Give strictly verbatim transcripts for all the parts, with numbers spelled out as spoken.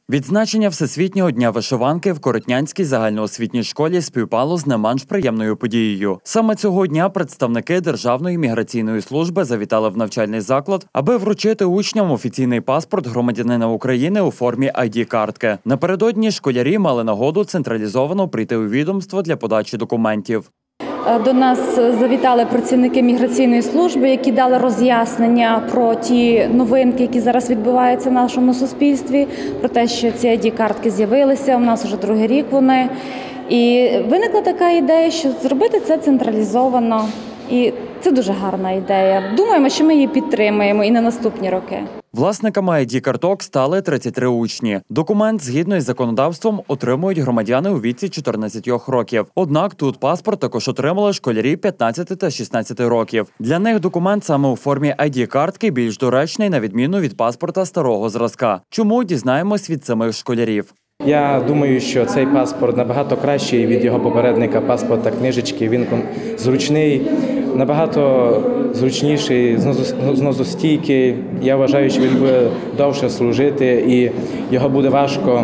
Відзначення Всесвітнього дня вишиванки в Коротнянській загальноосвітній школі співпало з не менш приємною подією. Саме цього дня представники Державної міграційної служби завітали в навчальний заклад, аби вручити учням офіційний паспорт громадянина України у формі ай ді-картки. Напередодні школярі мали нагоду централізовано прийти у відомство для подачі документів. До нас завітали працівники міграційної служби, які дали роз'яснення про ті новинки, які зараз відбуваються в нашому суспільстві, про те, що ці ай ді-картки з'явилися, у нас вже другий рік вони. І виникла така ідея, що зробити це централізовано. І це дуже гарна ідея. Думаємо, що ми її підтримаємо і на наступні роки. Власниками ай ді-карток стали тридцять три учні. Документ, згідно із законодавством, отримують громадяни у віці чотирнадцяти років. Однак тут паспорт також отримали школярі п'ятнадцяти та шістнадцяти років. Для них документ саме у формі ай ді-картки більш доречний, на відміну від паспорта старого зразка. Чому – дізнаємось від самих школярів. Я думаю, що цей паспорт набагато кращий від його попередника паспорта книжечки. Він зручний, набагато зручніший, зносостійкий. Я вважаю, що він буде довше служити і його буде важко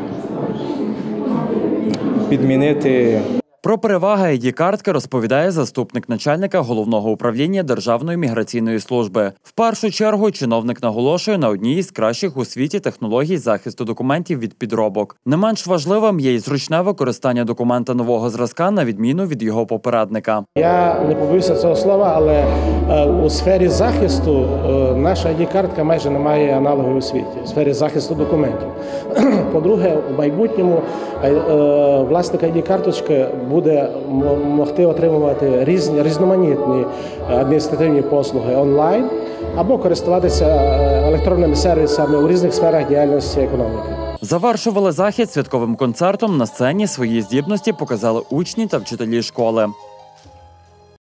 підмінити. Про переваги ай ді-картки розповідає заступник начальника Головного управління Державної міграційної служби. В першу чергу чиновник наголошує на одній із кращих у світі технологій захисту документів від підробок. Не менш важливим є й зручне використання документа нового зразка на відміну від його попередника. Я не побоюся цього слова, але у сфері захисту наша ай ді-картка майже не має аналогів у світі, у сфері захисту документів. По-друге, у майбутньому власник ай ді-карточки буде могти отримувати різні, різноманітні адміністративні послуги онлайн або користуватися електронними сервісами у різних сферах діяльності економіки. Завершували захід святковим концертом. На сцені свої здібності показали учні та вчителі школи.